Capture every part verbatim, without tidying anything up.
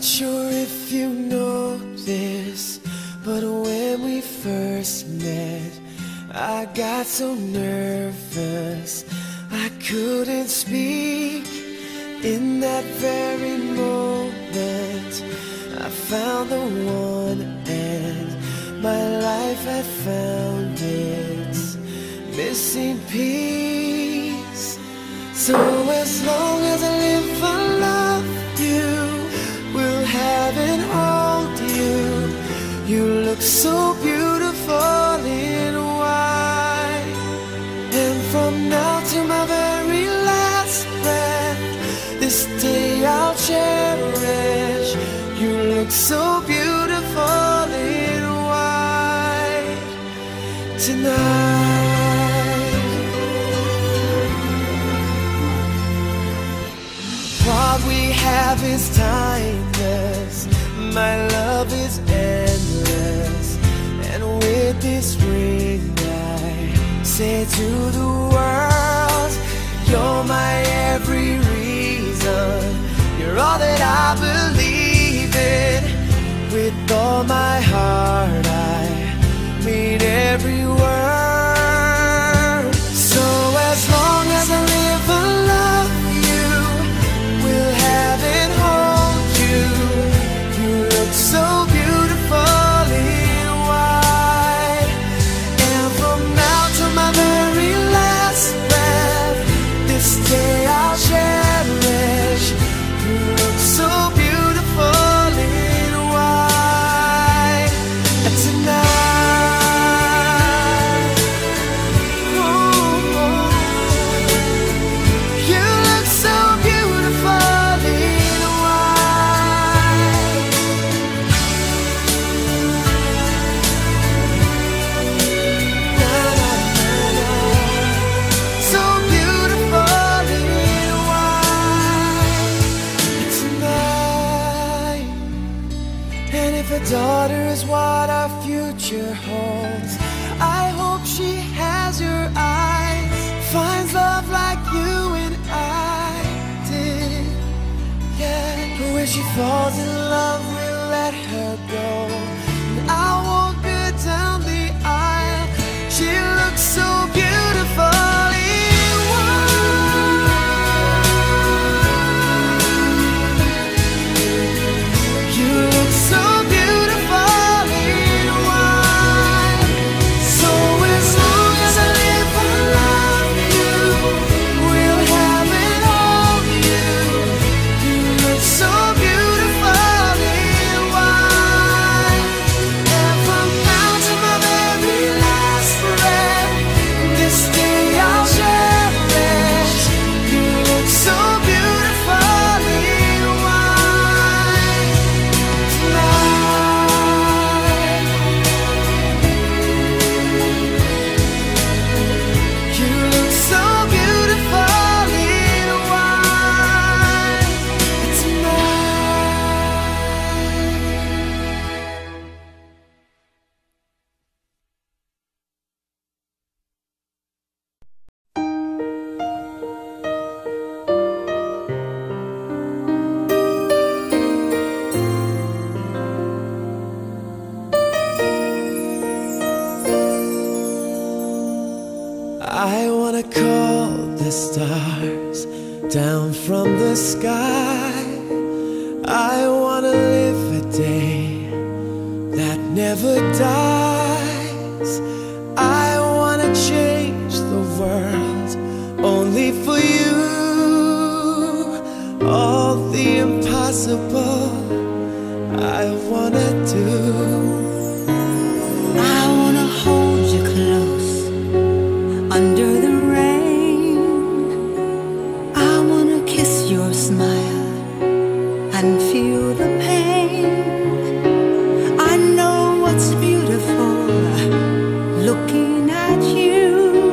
sure if you know this, but when we first met, I got so nervous I couldn't speak. In that very moment, I found the one, and my life had found its missing piece. So as long as I live, I love you, will have and hold you. You look so beautiful in white, and from now to my very last breath, this day I'll cherish. You look so beautiful in white tonight. What we have is timeless, my love is endless, and with this ring I say to the world, you're my every reason, you're all that I believe in. With all my heart I mean every word. So as long as I live, I love you, will have and hold you. You look so beautiful in white, and from now to my very last breath, this day I'll cherish. You look so beautiful in white tonight. Oh, oh. You look so beautiful in white. Na, na, na, na. So beautiful in white tonight. And if a daughter is what our future holds, I hope she has your eyes, finds love like you and I did. Yeah, but when she falls in love, we'll let her go, and I won't go down the aisle. She looks so beautiful in white. You look so beautiful in white. So as long as I live, I love you, will have and hold you. You look so beautiful in white, and from now to my very last breath, this day I'll cherish. You look so beautiful in white tonight. You look so beautiful in white I wanna call the stars down from the sky. I wanna live a day that never dies. I wanna change the world only for you. All the impossible I wanna do. I wanna hold you close under the rain. I wanna kiss your smile and feel the pain. I know what's beautiful looking at you.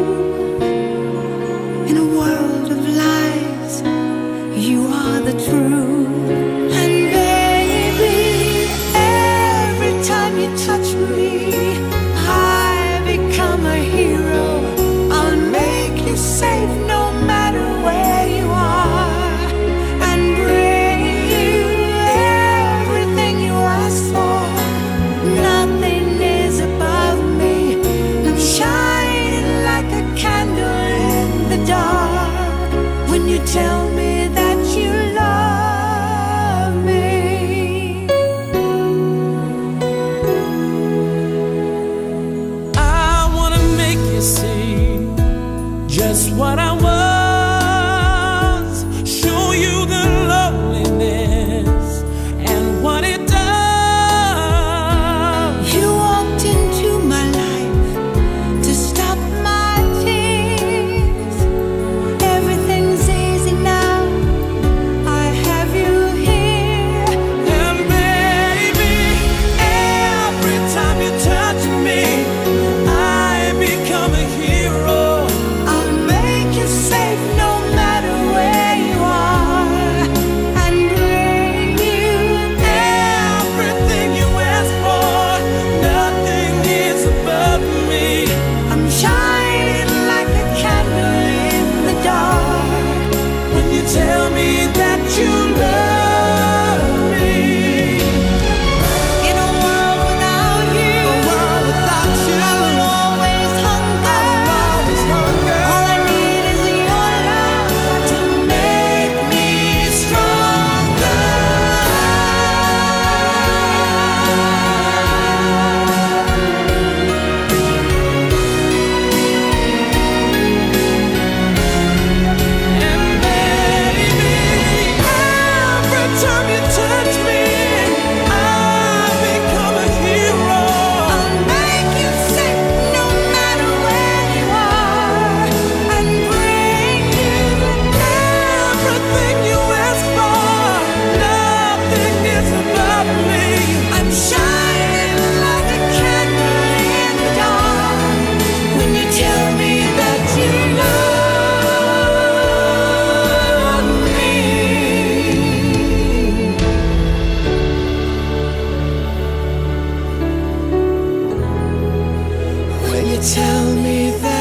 In a world of lies, you are the truth. And baby, every time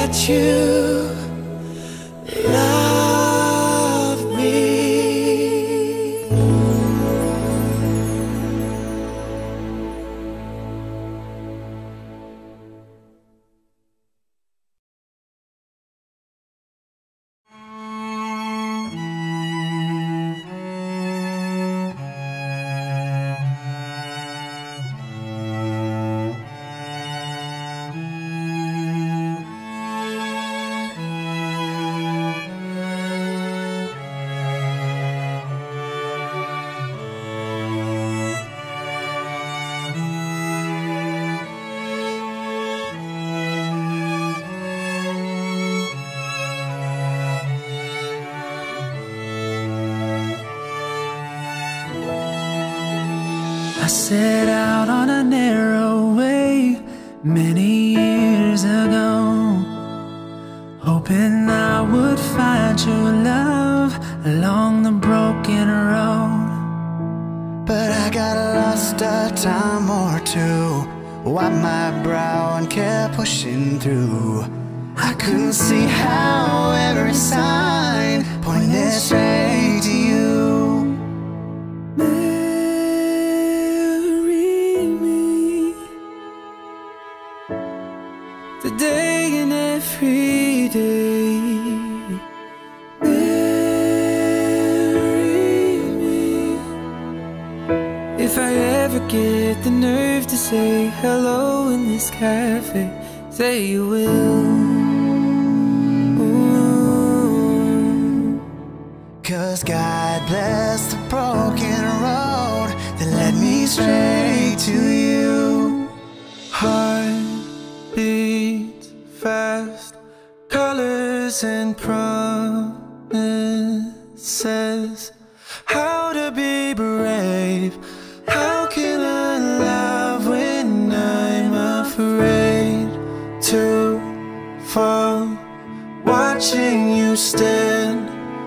that you love me. I set out on a narrow way many years ago, hoping I would find true love along the broken road. But I got lost a time or two, wiped my brow and kept pushing through. I couldn't see how every sign pointed straight to you. Today and every day, marry me. If I ever get the nerve to say hello in this cafe, say you will. Ooh. Cause God bless the broken road that led me straight to you. Heart beats fast, colors and promises. How to be brave? How can I love when I'm afraid to fall? Watching you stand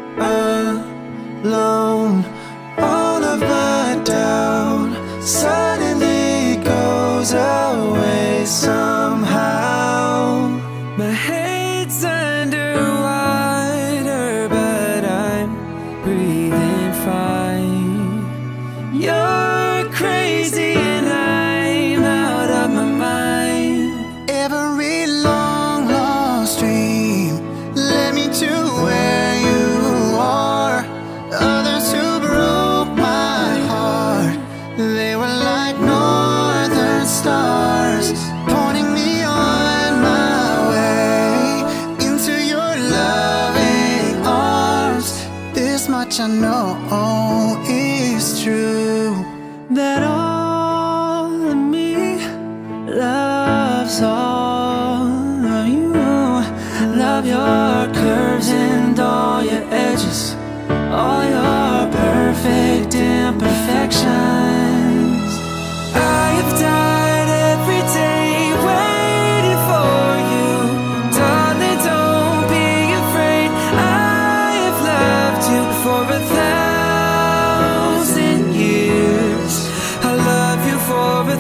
alone, all of my doubt suddenly goes away somehow. My head's underwater, but I'm breathing fine. You're crazy and I'm out of my mind. Every long lost dream led me to where you are. Others who broke my heart, they were like northern stars, pointing me on my way into your loving arms. This much I know is true, That all of me loves all of you. Love your curves and all your edges, all your perfect imperfections. I have died every day waiting for you. Darling, don't be afraid. I have loved you for a thousand years. I love you for a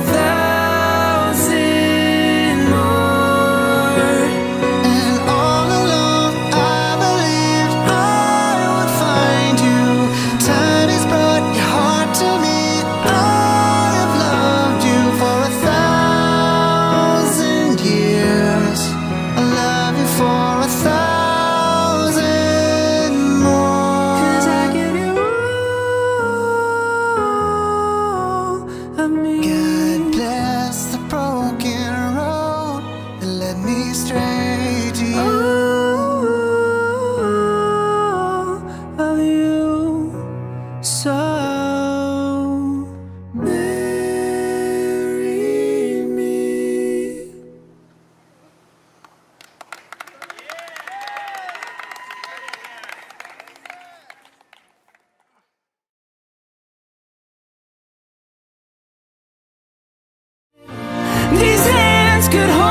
thousand more. and all along I believed I would find you. Time has brought your heart to me. I have loved you for a thousand years. I love you for a thousand more. Cause I give you all of me. God bless the broken road that led me straight to you. All of you. So marry me. These hands could hold